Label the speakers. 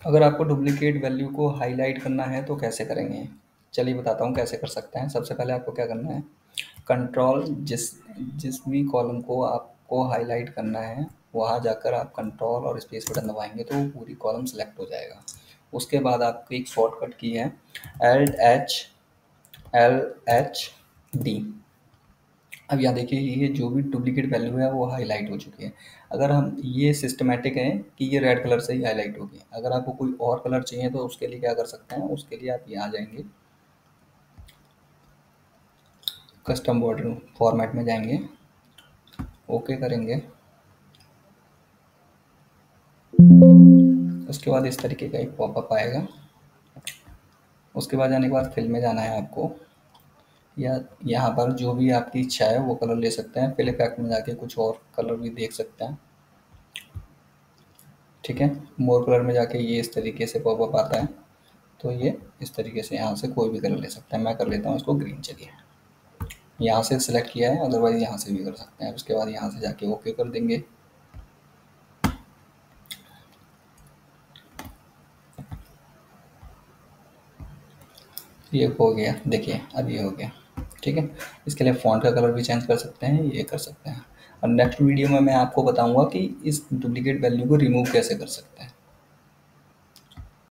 Speaker 1: अगर आपको duplicate value को हाईलाइट करना है तो कैसे करेंगे, चलिए बताता हूँ कैसे कर सकते हैं। सबसे पहले आपको क्या करना है, कंट्रोल जिस भी कॉलम को आपको हाईलाइट करना है वहाँ जाकर आप कंट्रोल और स्पेस बटन दबाएंगे तो पूरी कॉलम सेलेक्ट हो जाएगा। उसके बाद आपकी एक शॉर्टकट की है Alt H L H D। अब यहाँ देखिए ये जो भी डुप्लीकेट वैल्यू है वो हाईलाइट हो चुकी है। अगर हम ये सिस्टमेटिक है कि ये रेड कलर से ही हाईलाइट होगी। अगर आपको कोई और कलर चाहिए तो उसके लिए क्या कर सकते हैं, उसके लिए आप यहाँ जाएंगे, कस्टम बॉर्डर फॉर्मेट में जाएंगे, ओके करेंगे। उसके बाद इस तरीके का एक पॉपअप आएगा। उसके बाद जाने के बाद फिल में जाना है आपको, या यहाँ पर जो भी आपकी इच्छा है वो कलर ले सकते हैं। फिल इफेक्ट में जाके कुछ और कलर भी देख सकते हैं, ठीक है। मोर कलर में जाके ये इस तरीके से पॉपअप आता है, तो ये इस तरीके से यहाँ से कोई भी कलर ले सकता है। मैं कर लेता हूँ इसको ग्रीन, चलिए यहाँ से सिलेक्ट किया है, अदरवाइज यहाँ से भी कर सकते हैं। उसके बाद यहाँ से जाके ओके कर देंगे। ये हो गया, देखिए अब ये हो गया, ठीक है। इसके लिए फ़ॉन्ट का कलर भी चेंज कर सकते हैं, ये कर सकते हैं। और नेक्स्ट वीडियो में मैं आपको बताऊंगा कि इस डुप्लीकेट वैल्यू को रिमूव कैसे कर सकते हैं।